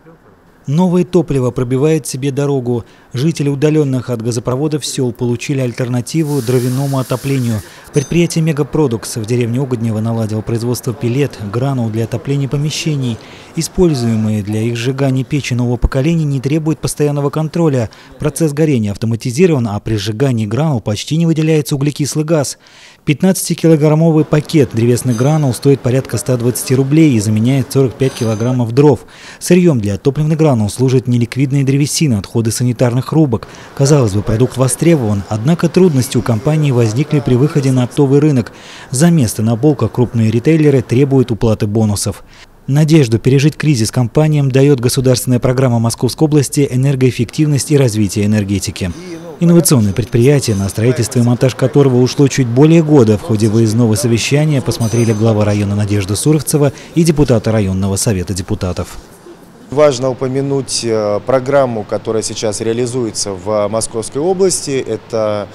Новое топливо пробивает себе дорогу. Жители удаленных от газопроводов сел получили альтернативу дровяному отоплению. Предприятие «Мегапродукс» в деревне Угоднево наладило производство пеллет, гранул для отопления помещений. Используемые для их сжигания печи нового поколения не требуют постоянного контроля. Процесс горения автоматизирован, а при сжигании гранул почти не выделяется углекислый газ. 15-килограммовый пакет древесных гранул стоит порядка 120 рублей и заменяет 45 килограммов дров. Сырьем для топливных гранул служит неликвидная древесина, отходы санитарных рубок. Казалось бы, продукт востребован, однако трудности у компании возникли при выходе на оптовый рынок. За место на полках крупные ритейлеры требуют уплаты бонусов. Надежду пережить кризис компаниям дает государственная программа Московской области «Энергоэффективность и развитие энергетики». Инновационное предприятие, на строительство и монтаж которого ушло чуть более года, в ходе выездного совещания посмотрели глава района Надежда Суровцева и депутаты районного совета депутатов. Важно упомянуть программу, которая сейчас реализуется в Московской области. Это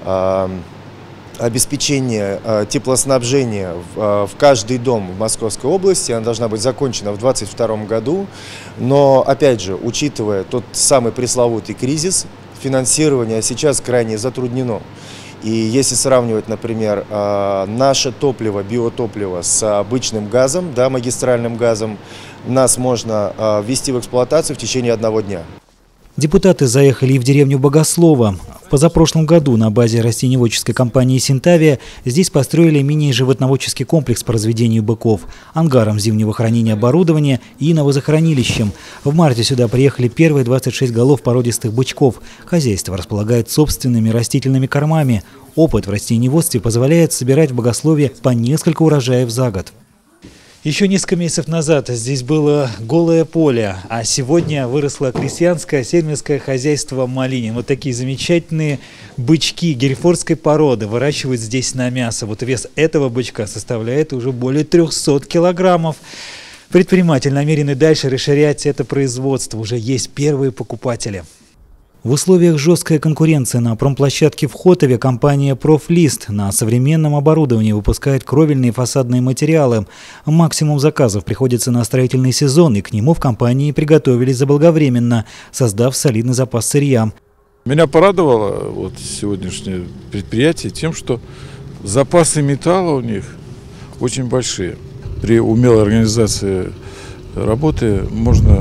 обеспечение теплоснабжения в каждый дом в Московской области. Она должна быть закончена в 2022 году. Но, опять же, учитывая тот самый пресловутый кризис, финансирование сейчас крайне затруднено. И если сравнивать, например, наше топливо, биотопливо с обычным газом, да, магистральным газом, нас можно ввести в эксплуатацию в течение 1 дня. Депутаты заехали и в деревню Богослово. В позапрошлом году на базе растениеводческой компании «Синтавия» здесь построили мини-животноводческий комплекс по разведению быков, ангаром зимнего хранения оборудования и навозохранилищем. В марте сюда приехали первые 26 голов породистых бычков. Хозяйство располагает собственными растительными кормами. Опыт в растениеводстве позволяет собирать в Богослове по несколько урожаев за год. Еще несколько месяцев назад здесь было голое поле, а сегодня выросло крестьянское фермерское хозяйство Малинин. Вот такие замечательные бычки герефордской породы выращивают здесь на мясо. Вот вес этого бычка составляет уже более 300 килограммов. Предприниматель намерен и дальше расширять это производство. Уже есть первые покупатели. В условиях жесткой конкуренции на промплощадке в Хотове компания «Профлист» на современном оборудовании выпускает кровельные фасадные материалы. Максимум заказов приходится на строительный сезон, и к нему в компании приготовились заблаговременно, создав солидный запас сырья. Меня порадовало сегодняшнее предприятие тем, что запасы металла у них очень большие. При умелой организации работы можно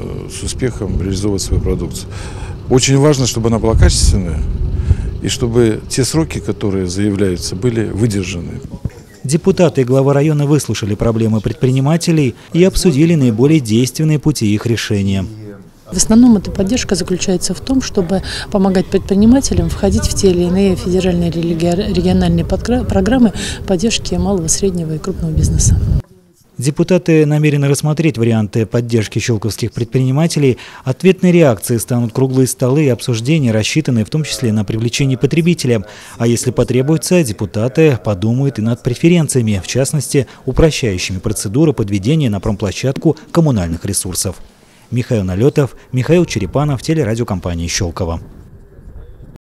с успехом реализовывать свою продукцию. Очень важно, чтобы она была качественная и чтобы те сроки, которые заявляются, были выдержаны. Депутаты и глава района выслушали проблемы предпринимателей и обсудили наиболее действенные пути их решения. В основном эта поддержка заключается в том, чтобы помогать предпринимателям входить в те или иные федеральные или региональные программы поддержки малого, среднего и крупного бизнеса. Депутаты намерены рассмотреть варианты поддержки щелковских предпринимателей. Ответной реакцией станут круглые столы и обсуждения, рассчитанные в том числе на привлечение потребителя. А если потребуется, депутаты подумают и над преференциями, в частности, упрощающими процедуру подведения на промплощадку коммунальных ресурсов. Михаил Налетов, Михаил Черепанов, телерадиокомпания «Щелково».